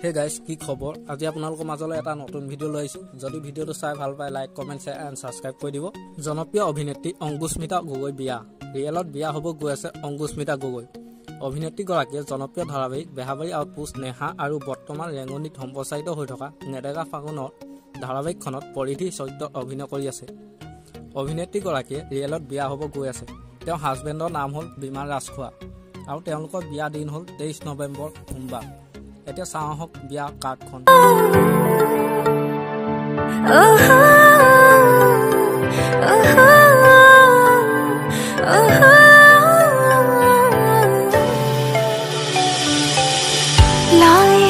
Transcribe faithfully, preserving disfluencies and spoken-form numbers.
Hey guys, কি খবৰ? আজি আপোনালোকৰ মাজলৈ এটা নতুন ভিডিও লৈ আহিছো। যদি ভিডিওটো চাই ভাল পায় like, comment, share and subscribe কৰি দিব। জনপ্ৰিয় অভিনেত্ৰী অংকুশমিতা গগৈ বিয়া। ৰিয়েলত বিয়া হ'ব গৈ আছে অংকুশমিতা গগৈ। অভিনেত্ৰীগৰাকীয়ে জনপ্ৰিয় ধাৰাবাহিক বেহাবাৰী আউটপোষ্ট নেহা আৰু বৰ্তমান ৰেঙনিত সম্প্ৰচাৰিত হৈ থকা নেদেগা ফাগুনৰ ধাৰাবাহিকখনত পৰিধি চৰিত্ৰত অভিনয় কৰি আছে। অভিনেত্ৰীগৰাকীয়ে ৰিয়েলত বিয়া হ'ব গৈ আছে। তেওঁৰ হাজবেণ্ডৰ নাম হ'ল বিমান ৰাজখোৱা আৰু তেওঁলোকৰ বিয়া দিন হ'ল তেইছ নৱেম্বৰ সোমবাৰ। এতিয়া চাওঁ আহক বিয়া কাৰ্ডখন। লাল